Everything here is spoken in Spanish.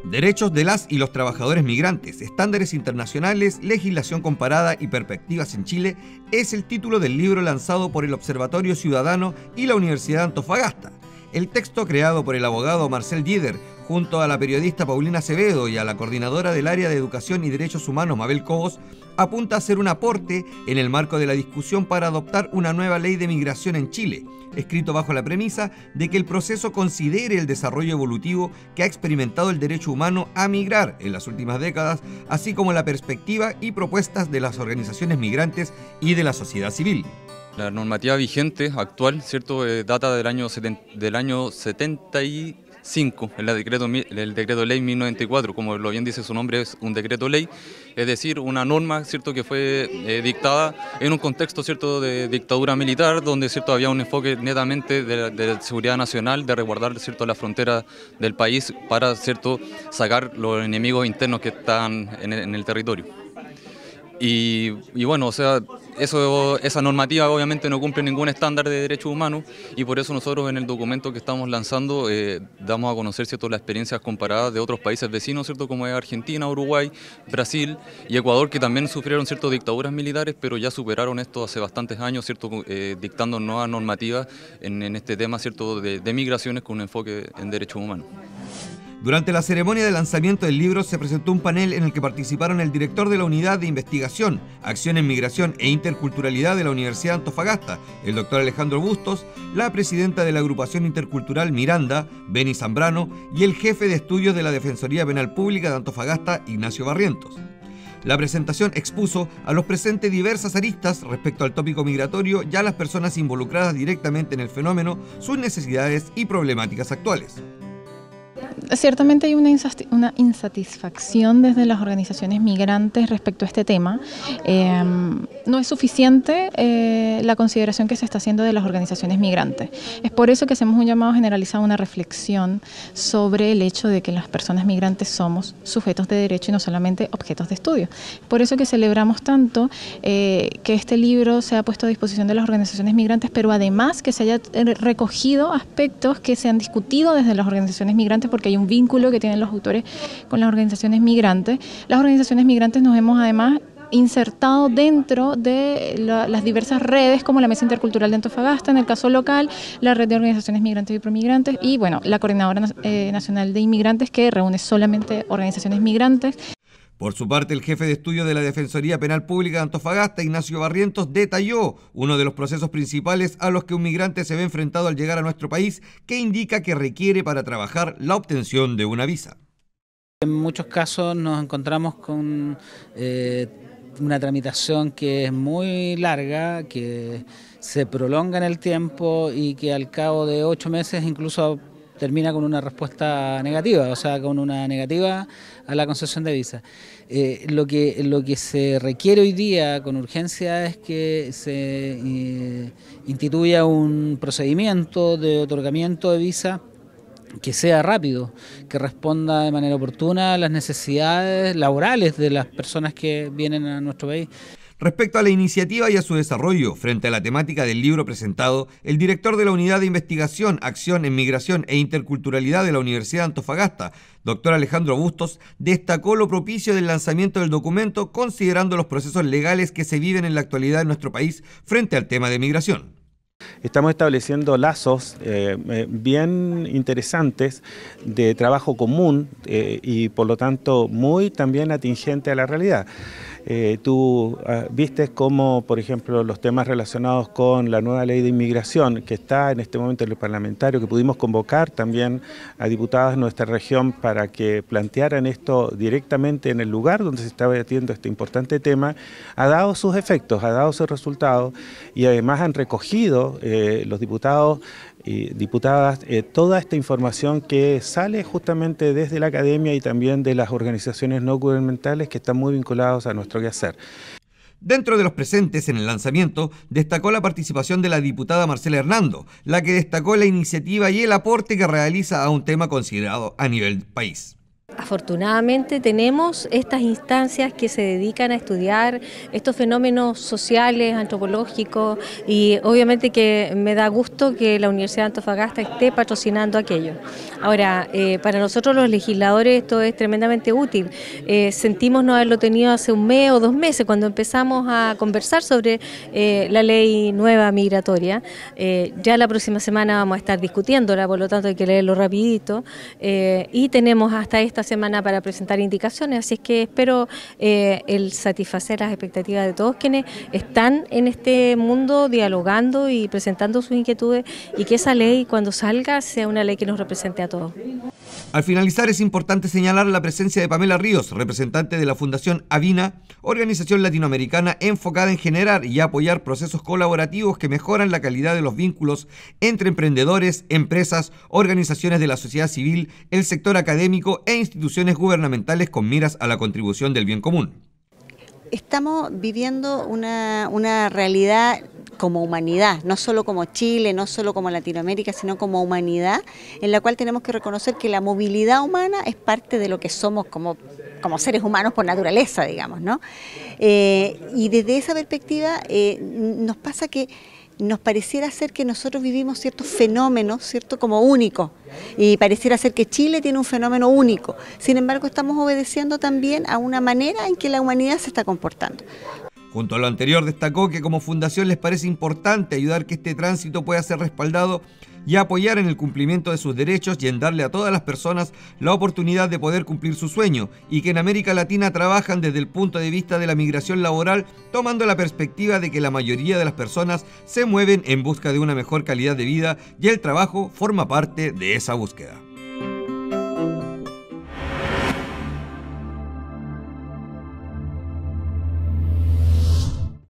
Derechos de las y los trabajadores migrantes, estándares internacionales, legislación comparada y perspectivas en Chile es el título del libro lanzado por el Observatorio Ciudadano y la Universidad de Antofagasta. El texto, creado por el abogado Marcel Gieder junto a la periodista Paulina Acevedo y a la coordinadora del área de Educación y Derechos Humanos Mabel Cobos, apunta a ser un aporte en el marco de la discusión para adoptar una nueva ley de migración en Chile, escrito bajo la premisa de que el proceso considere el desarrollo evolutivo que ha experimentado el derecho humano a migrar en las últimas décadas, así como la perspectiva y propuestas de las organizaciones migrantes y de la sociedad civil. La normativa vigente actual, ¿cierto?, data del año 75, el decreto ley 1094, como lo bien dice su nombre, es un decreto ley, es decir, una norma, ¿cierto?, que fue dictada en un contexto, ¿cierto?, de dictadura militar, donde, ¿cierto?, había un enfoque netamente de seguridad nacional, de resguardar, ¿cierto?, la frontera del país para, ¿cierto?, sacar los enemigos internos que están en el territorio. Y bueno, o sea, esa normativa obviamente no cumple ningún estándar de derechos humanos y por eso nosotros en el documento que estamos lanzando damos a conocer, ¿cierto?, las experiencias comparadas de otros países vecinos, ¿cierto?, como es Argentina, Uruguay, Brasil y Ecuador, que también sufrieron, ¿cierto?, dictaduras militares, pero ya superaron esto hace bastantes años, ¿cierto?, dictando nuevas normativas en este tema, ¿cierto?, de migraciones con un enfoque en derechos humanos. Durante la ceremonia de lanzamiento del libro se presentó un panel en el que participaron el director de la Unidad de Investigación, Acción en Migración e Interculturalidad de la Universidad de Antofagasta, el doctor Alejandro Bustos, la presidenta de la Agrupación Intercultural Miranda, Beni Zambrano, y el jefe de estudios de la Defensoría Penal Pública de Antofagasta, Ignacio Barrientos. La presentación expuso a los presentes diversas aristas respecto al tópico migratorio y a las personas involucradas directamente en el fenómeno, sus necesidades y problemáticas actuales. Ciertamente hay una insatisfacción desde las organizaciones migrantes respecto a este tema. No es suficiente la consideración que se está haciendo de las organizaciones migrantes. Es por eso que hacemos un llamado generalizado a una reflexión sobre el hecho de que las personas migrantes somos sujetos de derecho y no solamente objetos de estudio. Por eso que celebramos tanto que este libro sea puesto a disposición de las organizaciones migrantes, pero además que se haya recogido aspectos que se han discutido desde las organizaciones migrantes, porque hay un vínculo que tienen los autores con las organizaciones migrantes. Las organizaciones migrantes nos hemos además insertado dentro de las diversas redes, como la Mesa Intercultural de Antofagasta, en el caso local, la Red de Organizaciones Migrantes y Promigrantes y, bueno, la Coordinadora Nacional de Inmigrantes, que reúne solamente organizaciones migrantes. Por su parte, el jefe de estudio de la Defensoría Penal Pública de Antofagasta, Ignacio Barrientos, detalló uno de los procesos principales a los que un migrante se ve enfrentado al llegar a nuestro país, que indica que requiere para trabajar la obtención de una visa. En muchos casos nos encontramos con una tramitación que es muy larga, que se prolonga en el tiempo y que al cabo de 8 meses incluso termina con una respuesta negativa, o sea, con una negativa a la concesión de visa. Lo que se requiere hoy día con urgencia es que se instituya un procedimiento de otorgamiento de visa que sea rápido, que responda de manera oportuna a las necesidades laborales de las personas que vienen a nuestro país. Respecto a la iniciativa y a su desarrollo, frente a la temática del libro presentado, el director de la Unidad de Investigación, Acción en Migración e Interculturalidad de la Universidad de Antofagasta, doctor Alejandro Bustos, destacó lo propicio del lanzamiento del documento, considerando los procesos legales que se viven en la actualidad en nuestro país frente al tema de migración. Estamos estableciendo lazos bien interesantes de trabajo común y por lo tanto muy también atingente a la realidad. Tú viste cómo, por ejemplo, los temas relacionados con la nueva ley de inmigración que está en este momento en el parlamentario, que pudimos convocar también a diputadas de nuestra región para que plantearan esto directamente en el lugar donde se está debatiendo este importante tema, ha dado sus efectos, ha dado sus resultados y además han recogido los diputados y diputadas toda esta información que sale justamente desde la academia y también de las organizaciones no gubernamentales que están muy vinculados a nuestro quehacer. Dentro de los presentes en el lanzamiento, destacó la participación de la diputada Marcela Hernando, la que destacó la iniciativa y el aporte que realiza a un tema considerado a nivel país. Afortunadamente tenemos estas instancias que se dedican a estudiar estos fenómenos sociales, antropológicos, y obviamente que me da gusto que la Universidad de Antofagasta esté patrocinando aquello. Ahora, para nosotros los legisladores esto es tremendamente útil. Sentimos no haberlo tenido hace un mes o 2 meses cuando empezamos a conversar sobre la ley nueva migratoria. Ya la próxima semana vamos a estar discutiéndola, por lo tanto hay que leerlo rapidito, y tenemos hasta esta semana para presentar indicaciones, así es que espero el satisfacer las expectativas de todos quienes están en este mundo dialogando y presentando sus inquietudes, y que esa ley cuando salga sea una ley que nos represente a todos. Al finalizar, es importante señalar la presencia de Pamela Ríos, representante de la Fundación Avina, organización latinoamericana enfocada en generar y apoyar procesos colaborativos que mejoran la calidad de los vínculos entre emprendedores, empresas, organizaciones de la sociedad civil, el sector académico e instituciones gubernamentales con miras a la contribución del bien común. Estamos viviendo una realidad como humanidad, no solo como Chile, no solo como Latinoamérica, sino como humanidad, en la cual tenemos que reconocer que la movilidad humana es parte de lo que somos como seres humanos por naturaleza, digamos, ¿no? Y desde esa perspectiva nos pasa que nos pareciera ser que nosotros vivimos ciertos fenómenos, ¿cierto?, como únicos, y pareciera ser que Chile tiene un fenómeno único. Sin embargo, estamos obedeciendo también a una manera en que la humanidad se está comportando. Junto a lo anterior, destacó que como fundación les parece importante ayudar que este tránsito pueda ser respaldado y apoyar en el cumplimiento de sus derechos y en darle a todas las personas la oportunidad de poder cumplir su sueño, y que en América Latina trabajan desde el punto de vista de la migración laboral, tomando la perspectiva de que la mayoría de las personas se mueven en busca de una mejor calidad de vida y el trabajo forma parte de esa búsqueda.